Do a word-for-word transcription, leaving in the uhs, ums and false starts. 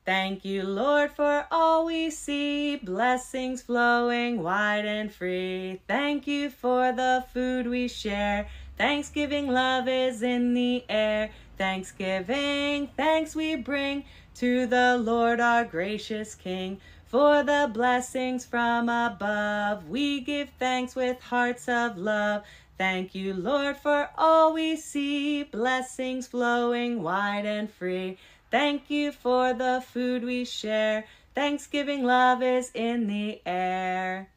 Thank you, Lord, for all we see, blessings flowing wide and free. Thank you for the food we share. Thanksgiving love is in the air. Thanksgiving, thanks we bring to the Lord our gracious King. For the blessings from above, we give thanks with hearts of love. Thank you, Lord, for all we see, blessings flowing wide and free. Thank you for the food we share. Thanksgiving love is in the air.